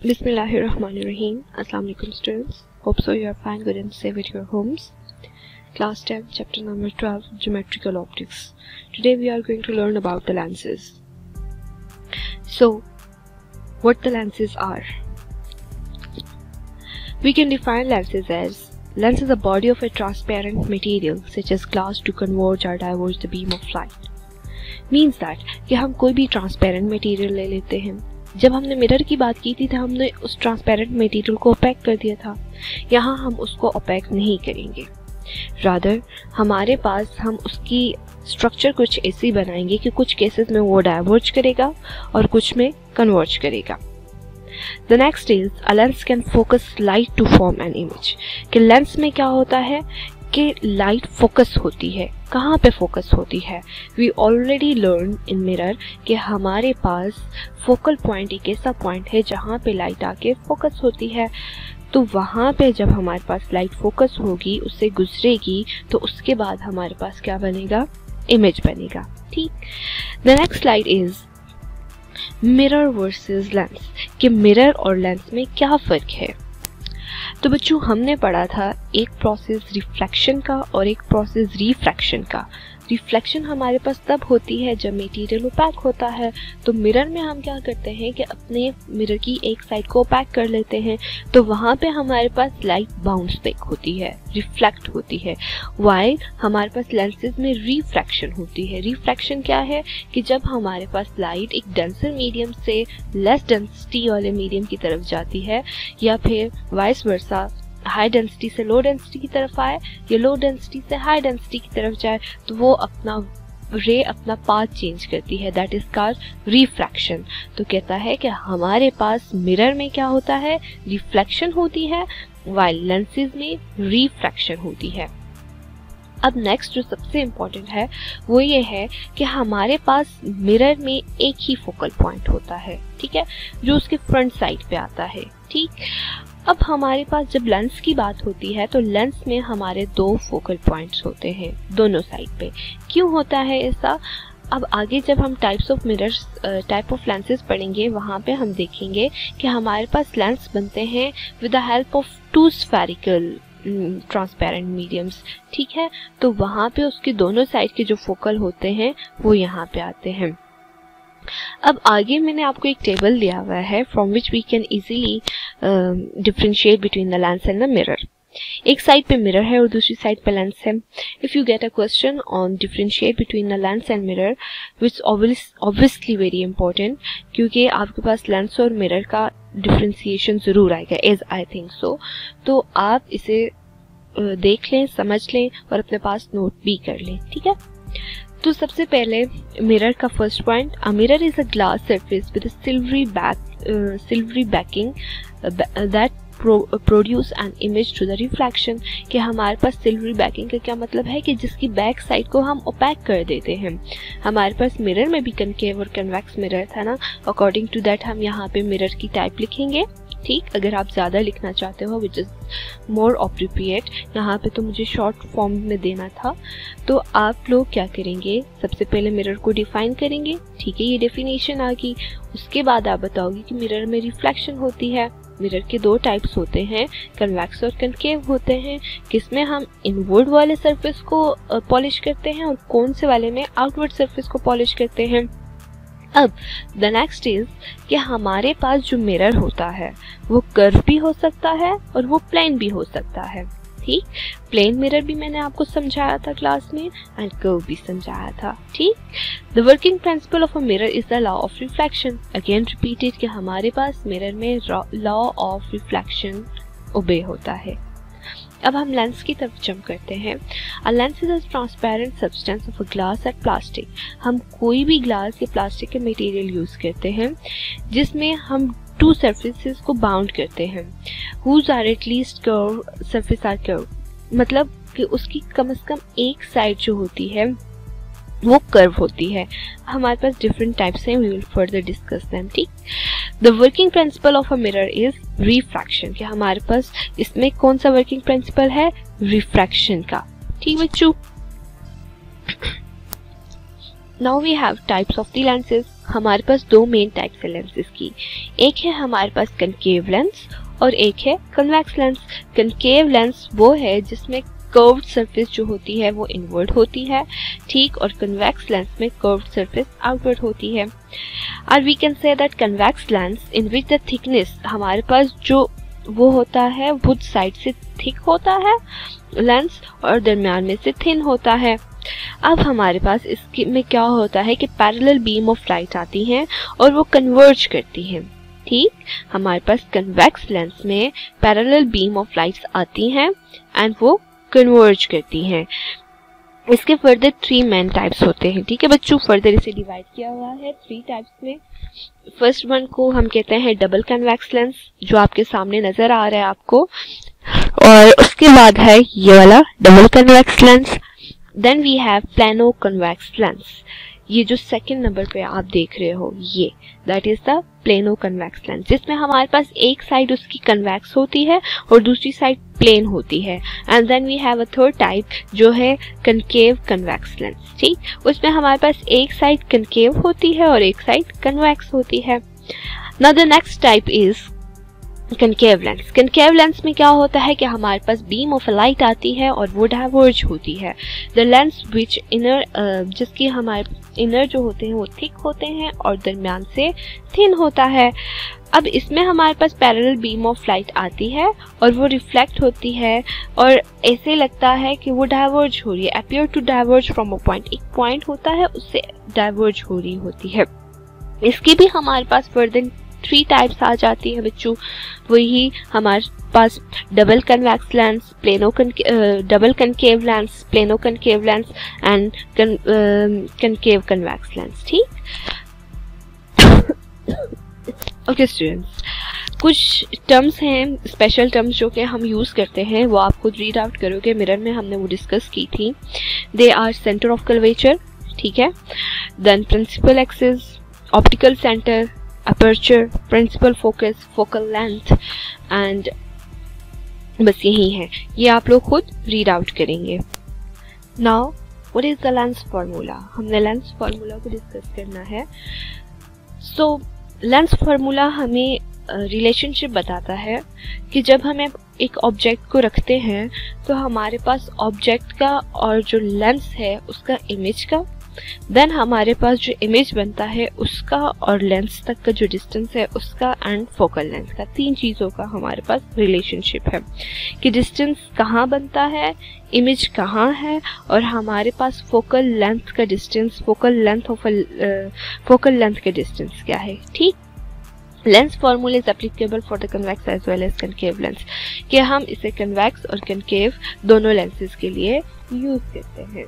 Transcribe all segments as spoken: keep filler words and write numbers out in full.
Bismillahirrahmanirrahim. Assalamu alaikum students. Hope so you are fine, good and safe at your homes. Class ten, chapter number twelve, Geometrical Optics. Today we are going to learn about the lenses. So, what the lenses are? We can define lenses as lens is a body of a transparent material such as glass to converge or diverge the beam of light. Means that कि हम कोई भी transparent material ले लेते हैं. जब हमने mirror की बात की थी तो हमने उस ट्रांसपेरेंट मटेरियल को ओपेक कर दिया था. यहाँ हम उसको ओपेक नहीं करेंगे. रादर हमारे पास हम उसकी स्ट्रक्चर कुछ ऐसी बनाएंगे कि कुछ केसेस में वो डाइवर्ज करेगा और कुछ में कन्वर्ज करेगा. The next is a lens can focus light to form an image. कि लेंस में क्या होता है कि लाइट फोकस होती है. कहाँ पे फोकस होती है? We already learn in mirror कि हमारे पास फोकल पॉइंट एक ऐसा पॉइंट है जहाँ पे लाइट आके फोकस होती है. तो वहाँ पे जब हमारे पास लाइट फोकस होगी, उससे गुजरेगी, तो उसके बाद हमारे पास क्या बनेगा? इमेज बनेगा. ठीक. The next slide is mirror versus lens. कि मिरर और लेंस में क्या फर्क है? तो बच्चों हमने पढ़ा था एक प्रोसेस रिफ्लेक्शन का और एक प्रोसेस रिफ्रैक्शन का. रिफ्लेक्शन हमारे पास तब होती है जब मटेरियल ओपैक होता है. तो मिरर में हम क्या करते हैं कि अपने मिरर की एक साइड को ओपैक कर लेते हैं, तो वहाँ पे हमारे पास लाइट बाउंस बैक होती है, रिफ्लेक्ट होती है. वाइल हमारे पास लेंसेज में रिफ्रैक्शन होती है. रिफ्रैक्शन क्या है कि जब हमारे पास लाइट एक डेंसर मीडियम से लेस डेंसिटी वाले मीडियम की तरफ जाती है, या फिर वाइस वर्सा हाई डेंसिटी से लो डेंसिटी की तरफ आए या लो डेंसिटी से हाई डेंसिटी की तरफ जाए, तो वो अपना रे अपना पाथ चेंज करती है. That is called refraction. तो कहता है कि हमारे पास मिरर में क्या होता है? रिफ्लेक्शन होती है, वाइल लेंसेज में रिफ्रैक्शन होती है. अब नेक्स्ट जो सबसे इम्पोर्टेंट है वो ये है कि हमारे पास मिरर में एक ही फोकल पॉइंट होता है. ठीक है, जो उसके फ्रंट साइड पे आता है. ठीक. अब हमारे पास जब लेंस की बात होती है तो लेंस में हमारे दो फोकल पॉइंट्स होते हैं दोनों साइड पे. क्यों होता है ऐसा? अब आगे जब हम types of mirrors type of lenses पढ़ेंगे, वहाँ पे हम देखेंगे कि हमारे पास लेंस बनते हैं with the help of two spherical transparent mediums. ठीक है, तो वहाँ पे उसके दोनों साइड के जो फोकल होते हैं वो यहाँ पे आते हैं. अब आगे मैंने आपको एक टेबल दिया हुआ है from which we can easily differentiate between the lens and the mirror. एक साइड पे मिरर है और दूसरी साइड पे लेंस है. If you get a question on differentiate between the lens and mirror, which obviously very important, क्योंकि आपके पास लेंस और मिरर का डिफरेंशिएशन जरूर आएगा, एज आई थिंक सो. तो आप इसे uh, देख लें, समझ लें और अपने पास नोट भी कर लें. ठीक है. तो सबसे पहले मिरर का first point. A mirror is a glass surface with a silvery back silvery backing that produce an image through the reflection. कि हमारे पास सिल्वरी बैकिंग का क्या मतलब है कि जिसकी बैक साइड को हम ओपैक कर देते हैं. हमारे पास मिरर में भी कनकेव और कन्वेक्स मिरर था ना. अकॉर्डिंग टू दैट हम यहाँ पे मिरर की टाइप लिखेंगे. ठीक. अगर आप ज़्यादा लिखना चाहते हो विच इज़ मोर अप्रोप्रिएट, यहाँ पे तो मुझे शॉर्ट फॉर्म में देना था, तो आप लोग क्या करेंगे, सबसे पहले मिरर को डिफाइन करेंगे. ठीक है, ये डेफिनेशन आ गई. उसके बाद आप बताओगे कि मिरर में रिफ्लेक्शन होती है. मिरर के दो टाइप्स होते हैं, कन्वेक्स और कनकेव होते हैं. किसमें हम इनवर्ड वाले सरफेस को पॉलिश करते हैं और कौन से वाले में आउटवर्ड सरफेस को पॉलिश करते हैं. अब द नेक्स्ट इज कि हमारे पास जो मिरर होता है वो कर्व भी हो सकता है और वो प्लेन भी हो सकता है. ठीक. प्लेन मिरर भी मैंने आपको समझाया था क्लास में एंड कर्व भी समझाया था. ठीक. The working principle of a mirror is the law of reflection. Again repeated कि हमारे पास मिरर में लॉ ऑफ रिफ्लेक्शन ओबे होता है. अब हम लेंस की तरफ जंप करते हैं. A lens is a transparent substance of a glass and plastic. हम कोई भी ग्लास या प्लास्टिक के मटेरियल यूज करते हैं जिसमें हम टू सरफेसेस को बाउंड करते हैं. Whose are at least curve surface are curve. मतलब कि उसकी कम से कम एक साइड जो होती है वो कर्व होती है. हमारे पास डिफरेंट टाइप्स हैं, we will further discuss them. ठीक. The working principle of a mirror is refraction. कि हमारे पास इसमें कौन सा वर्किंग प्रिंसिपल है? रिफ्रैक्शन का. ठीक बच्चों. Now we have types of the lenses. हमारे पास दो मेन टाइप्स है लेंसेज की। एक है हमारे पास कनकेव लेंस और एक है कन्वेक्स लेंस। कनकेव लेंस वो है जिसमें कर्व्ड सरफेस जो होती है वो इनवर्ड होती है, ठीक, और कन्वेक्स लेंस में कर्व्ड सरफेस आउटवर्ड होती है। और we can say that convex lens in which the thickness हमारे पास जो वो होता है बोथ साइड से थिक होता है लेंस और दरमियान में से थिन होता है। अब हमारे पास इसके में क्या होता है कि पैरेलल बीम ऑफ लाइट आती हैं और वो कन्वर्ज करती हैं, ठीक। हमारे पास कन्वेक्स लेंस में पैरेलल बीम ऑफ लाइट्स आती हैं एंड वो कन्वर्ज करती हैं। इसके फर्दर थ्री मेन टाइप्स होते हैं, ठीक है बच्चों। फर्दर इसे डिवाइड किया हुआ है थ्री टाइप्स में। फर्स्ट वन को हम कहते हैं डबल कन्वेक्स लेंस, जो आपके सामने नजर आ रहा है आपको, और उसके बाद है ये वाला double convex lens. Then we have plano convex lens, ये जो सेकंड नंबर पे आप देख रहे हो ये that is the plano convex lens, जिसमें हमारे पास एक साइड उसकी कन्वेक्स होती है और दूसरी साइड प्लेन होती है। And then we have a third type जो है कनकेव कन्वेक्स लेंस, ठीक। उसमें हमारे पास एक साइड कनकेव होती है और एक साइड कन्वेक्स होती है। Now the next type is concave lens. Concave lens में क्या होता है कि हमारे पास बीम ऑफ लाइट आती है और वो डाइवर्ज होती है। द लेंस विच इनर जिसकी हमारे इनर जो होते हैं वो थिक होते हैं और दरमियान से थिन होता है। अब इसमें हमारे पास पैरेलल बीम ऑफ लाइट आती है और वो रिफ्लेक्ट होती है और ऐसे लगता है कि वो डाइवर्ज हो रही है, appear to diverge from a point. एक पॉइंट होता है उससे डाइवर्ज हो रही होती है। इसकी भी हमारे पास फर्दर थ्री टाइप्स आ जाती है बच्चों। वही हमारे पास double convex lens, plano double concave lens, plano concave lens and concave convex lens, ठीक। ओके स्टूडेंट्स, कुछ टर्म्स हैं स्पेशल टर्म्स जो कि हम यूज करते हैं, वो आप खुद रीड आउट करोगे। मिरर में हमने वो डिस्कस की थी। They are centre of curvature, ठीक है, then principal axis, optical centre, aperture, principal focus, focal length and बस यही है। ये आप लोग खुद रीड आउट करेंगे। Now what is the lens formula? हमने लेंस फार्मूला को डिस्कस करना है। सो लेंस फार्मूला हमें रिलेशनशिप uh, बताता है कि जब हम एक ऑब्जेक्ट को रखते हैं तो हमारे पास ऑब्जेक्ट का और जो लेंस है उसका इमेज का, देन हमारे पास जो इमेज बनता है उसका और लेंस तक का जो डिस्टेंस है उसका, एंड फोकल लेंथ का, तीन चीज़ों का हमारे पास रिलेशनशिप है कि डिस्टेंस कहाँ बनता है, इमेज कहाँ है, और हमारे पास फोकल लेंथ का distance, focal length of focal length का डिस्टेंस क्या है, ठीक। Lens formula is applicable for the convex as well as concave lens, कि हम इसे कन्वेक्स और कनकेव दोनों लेंसेज के लिए यूज करते हैं।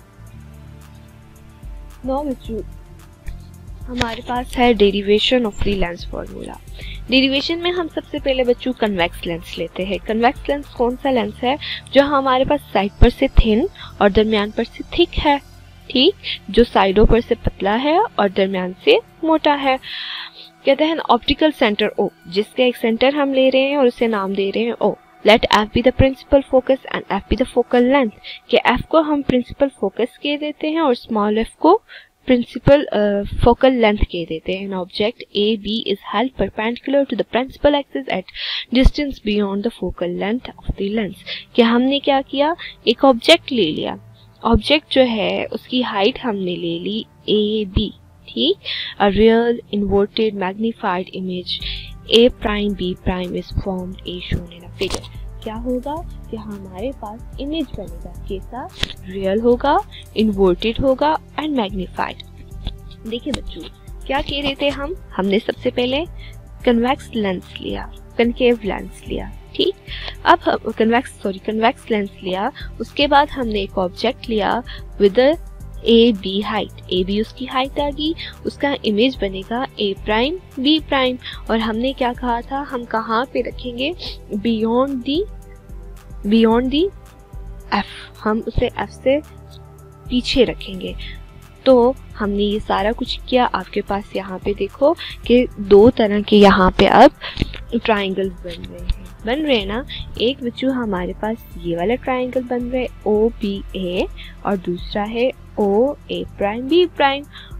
नाउ बच्चों हमारे पास है derivation of the lens formula. Derivation में हम सबसे पहले बच्चों कन्वेक्स लेंस लेते हैं। कन्वेक्स लेंस कौन सा लेंस है? जो हमारे पास साइड पर से थिन और दरमियान पर से थिक है, ठीक, जो साइडों पर से पतला है और दरमियान से मोटा है। कहते हैं ऑप्टिकल सेंटर ओ, जिसका एक सेंटर हम ले रहे हैं और उसे नाम दे रहे हैं O. Let F be the principal focus and f be the focal length, कि एफ को हम प्रिंसिपल फोकस कह देते हैं और स्मॉल एफ को प्रिंसिपल फोकल लेंथ कह देते हैं। Object A B is held perpendicular to the principal axis at distance beyond the focal length of the lens, कि हमने क्या किया, एक ऑब्जेक्ट ले लिया, ऑब्जेक्ट जो है उसकी हाइट हमने ले ली ए बी, ठीक। A real inverted magnified image A prime B prime is formed A shown in a figure। क्या होगा कि हमारे पास इमेज बनेगा, कैसा, रियल होगा, इन्वर्टेड होगा एंड मैग्नीफाइड। देखिए बच्चों क्या कह रहे थे हम हमने सबसे पहले कन्वेक्स लेंस लिया, कनकेव लेंस लिया, ठीक। अब कन्वेक्स सॉरी कन्वेक्स लेंस लिया, उसके बाद हमने एक ऑब्जेक्ट लिया with A B height, A B उसकी हाइट आ गई, उसका इमेज बनेगा ए प्राइम बी प्राइम, और हमने क्या कहा था, हम कहाँ पे रखेंगे, beyond the beyond the F, हम उसे एफ से पीछे रखेंगे। तो हमने ये सारा कुछ किया। आपके पास यहाँ पे देखो कि दो तरह के यहाँ पे अब ट्राइंगल्स बन रहे हैं बन रहे हैं ना। एक बच्चों हमारे पास ये वाला ट्राइंगल बन रहा है ओ बी ए, और दूसरा है O A prime B prime,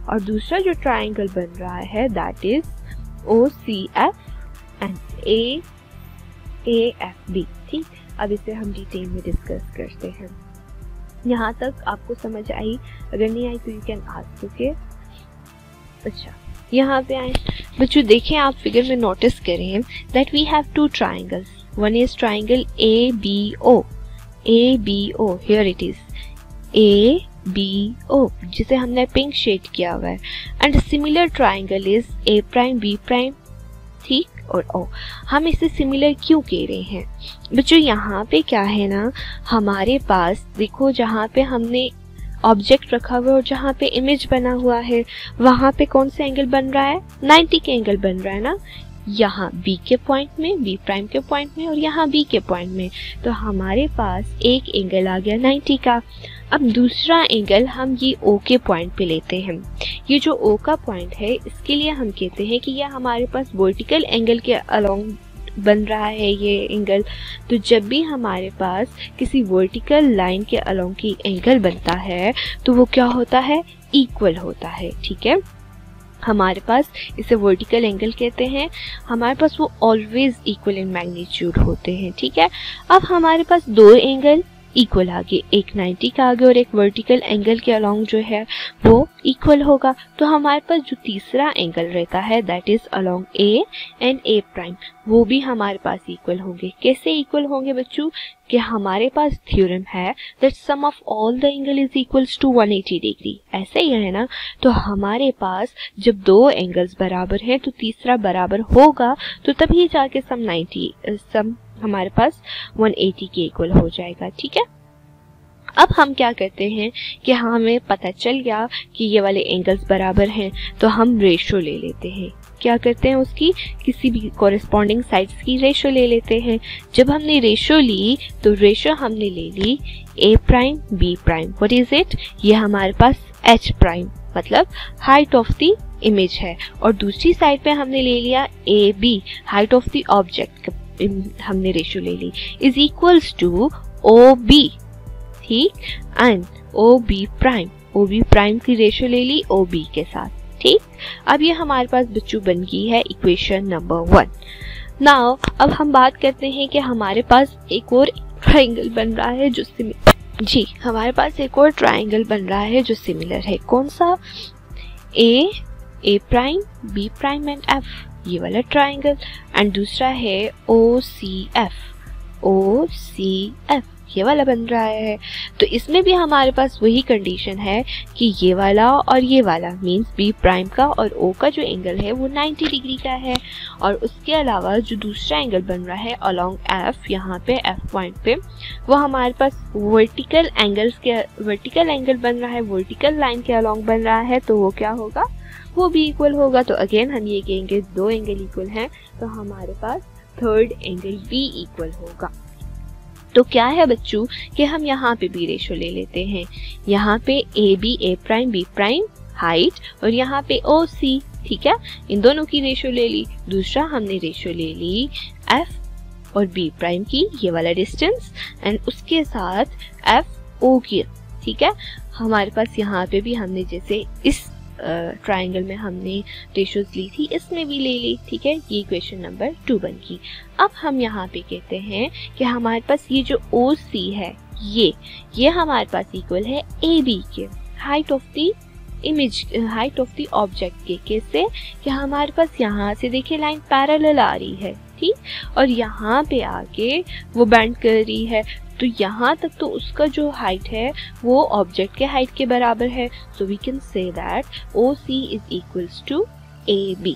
और दूसरा जो ट्राइंगल बन रहा है that is O C F and A A F B. ठीक, अब इसे हम डिटेल में डिस्कस करते हैं। यहाँ तक आपको समझ आई? अगर नहीं आई तो यू कैन आस्क। ओके, अच्छा यहाँ पे आए बच्चों, देखें आप फिगर में नोटिस करें that we have two triangles. One is triangle A B O, A B O, here it is A B O, जिसे हमने पिंक शेड किया हुआ है, and similar triangle is A prime B prime, ठीक, और ओ। हम इसे सिमिलर क्यों कह रहे हैं बच्चों? यहाँ पे क्या है ना, हमारे पास देखो जहाँ पे हमने ऑब्जेक्ट रखा हुआ है और जहाँ पे इमेज बना हुआ है वहाँ पे कौन सा एंगल बन रहा है? नाइंटी के एंगल बन रहा है ना, यहाँ बी के पॉइंट में, बी प्राइम के पॉइंट में, और यहाँ बी के पॉइंट में। तो हमारे पास एक एंगल आ गया नाइंटी का। अब दूसरा एंगल हम ये ओ के पॉइंट पे लेते हैं। ये जो ओ का पॉइंट है इसके लिए हम कहते हैं कि यह हमारे पास वर्टिकल एंगल के अलोंग बन रहा है ये एंगल। तो जब भी हमारे पास किसी वर्टिकल लाइन के अलोंग की एंगल बनता है तो वो क्या होता है? इक्वल होता है। ठीक है, हमारे पास इसे वर्टिकल एंगल कहते हैं। हमारे पास वो ऑलवेज इक्वल इन मैग्नीट्यूड होते हैं। ठीक है, अब हमारे पास दो एंगल इक्वल आ गए, एक नाइंटी का आ गया और एक वर्टिकल एंगल के अलोंग जो है वो इक्वल होगा। तो हमारे पास जो तीसरा एंगल रहता है that is along A and A prime, वो भी हमारे पास इक्वल होंगे। कैसे इक्वल होंगे बच्चों? कि हमारे पास थ्योरम है that sum of all the angle is equals to one eighty degree. ऐसे ही है ना, तो हमारे पास जब दो एंगल्स बराबर हैं तो तीसरा बराबर होगा, तो तभी जाके सम नाइंटी सम हमारे पास वन एटी के इक्वल हो जाएगा। ठीक है, अब हम क्या करते हैं कि हमें पता चल गया कि ये वाले एंगल्स बराबर हैं, तो हम रेशो ले लेते हैं। क्या करते हैं उसकी? किसी भी कॉरेस्पॉन्डिंग साइड्स की रेशो ले लेते हैं। जब हमने रेशो ली तो रेशो हमने ले ली A prime B prime. What is it? ये हमारे पास एच प्राइम मतलब हाइट ऑफ द इमेज है, और दूसरी साइड पे हमने ले लिया A B, height of the object हमने रेशो ले ली, is equals to O B. ठीक, and O B prime, O B prime की रेशो ले ली ओ बी के साथ। ठीक, अब ये हमारे पास बच्चों बन गई है इक्वेशन नंबर वन। नाउ अब हम बात करते हैं कि हमारे पास एक और ट्राइंगल बन रहा है जो सिमिलर जी हमारे पास एक और ट्राइंगल बन रहा है जो सिमिलर है। कौन सा? A A prime B prime and F, ये वाला ट्राइंगल, एंड दूसरा है ओ सी एफ, ओ सी एफ, ये वाला बन रहा है। तो इसमें भी हमारे पास वही कंडीशन है कि ये वाला और ये वाला मींस बी प्राइम का और ओ का जो एंगल है वो नाइंटी डिग्री का है, और उसके अलावा जो दूसरा एंगल बन रहा है अलोंग एफ, यहाँ पे एफ पॉइंट पे, वो हमारे पास वर्टिकल एंगल्स के वर्टिकल एंगल बन रहा है, वर्टिकल लाइन के अलोंग बन रहा है, तो वो क्या होगा? वो भी इक्वल होगा। तो अगेन हम ये कहेंगे दो एंगल इक्वल हैं, तो हमारे पास थर्ड एंगल भी इक्वल होगा। तो क्या है बच्चों कि हम यहाँ पे भी रेशो ले लेते हैं। यहाँ पे A B A prime B prime height, और यहाँ पे ओ सी। ठीक है, इन दोनों की रेशो ले ली। दूसरा हमने रेशो ले ली एफ और बी प्राइम की, ये वाला डिस्टेंस, एंड उसके साथ एफ ओ की। ठीक है, हमारे पास यहाँ पे भी हमने जैसे इस ट्राइंगल uh, में हमने रेशोज ली थी, इसमें भी ले ली। ठीक है, ये इक्वेशन नंबर टू बन गई। अब हम यहाँ पे कहते हैं कि हमारे पास ये जो ओ सी है ये ये हमारे पास इक्वल है ए बी के, height of the image, height of the object के। कैसे? कि हमारे पास यहाँ से देखिए लाइन पैरेलल आ रही है, ठीक, और यहाँ पे आके वो बेंड कर रही है, तो यहाँ तक तो उसका जो हाइट है वो ऑब्जेक्ट के हाइट के बराबर है। So we can say that O C is equals to A B.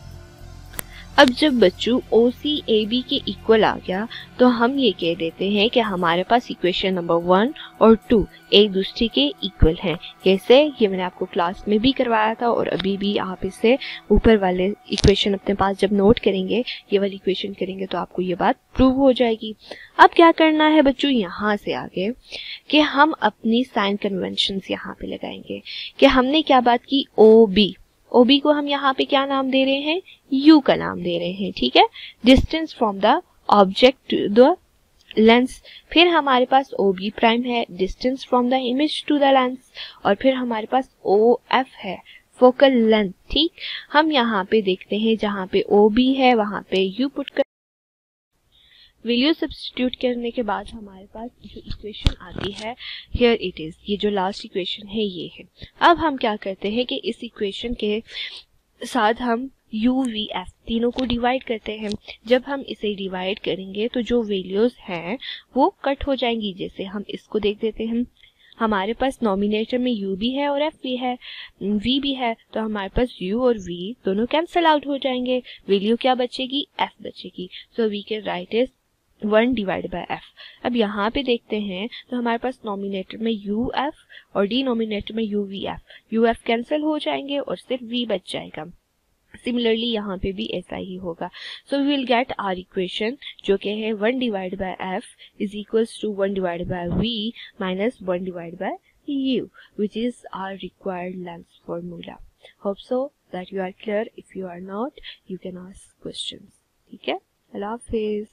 अब जब बच्चों ओ सी ए बी के इक्वल आ गया तो हम ये कह देते हैं कि हमारे पास इक्वेशन नंबर वन और टू एक दूसरे के इक्वल हैं। कैसे? ये मैंने आपको क्लास में भी करवाया था, और अभी भी आप इसे ऊपर वाले इक्वेशन अपने पास जब नोट करेंगे, ये वाली इक्वेशन करेंगे, तो आपको ये बात प्रूव हो जाएगी। अब क्या करना है बच्चों यहाँ से आगे कि हम अपनी साइन कन्वेंशंस यहाँ पे लगाएंगे। कि हमने क्या बात की? ओ बी, ओ बी को हम यहाँ पे क्या नाम दे रहे हैं? यू का नाम दे रहे हैं। ठीक है, distance from the object to the lens. फिर हमारे पास ओ बी प्राइम है, distance from the image to the lens, और फिर हमारे पास ओ एफ है, फोकल लेंथ। ठीक, हम यहाँ पे देखते हैं जहाँ पे ओ बी है वहाँ पे यू पुट कर वैल्यू सब्स्टिट्यूट करने के बाद हमारे पास जो इक्वेशन आती है, हियर इट इज, ये जो लास्ट इक्वेशन है ये है। अब हम क्या करते हैं कि इस इक्वेशन के साथ हम u, v, f तीनों को डिवाइड करते हैं। जब हम इसे डिवाइड करेंगे तो जो वैल्यूज हैं वो कट हो जाएंगी। जैसे हम इसको देख देते हैं, हमारे पास नॉमिनेटर में u भी है और f भी है, v भी है, तो हमारे पास u और v दोनों कैंसिल आउट हो जाएंगे। वैल्यू क्या बचेगी? f बचेगी। So we can write is one divide by f. अब यहाँ पे देखते हैं तो हमारे पास नॉमिनेटर में यू एफ और डिनोमिनेटर में u v f, u f cancel हो जाएंगे और सिर्फ v बच जाएगा। सिमिलरली यहाँ पे भी ऐसा ही होगा। So we will get our equation जो कि है one divide by f is equals to one divide by v minus one divide by u, which is our required length formula. Hope so that you are clear. If you are not, you can ask questions. ठीक है, अल्लाह हाफिज।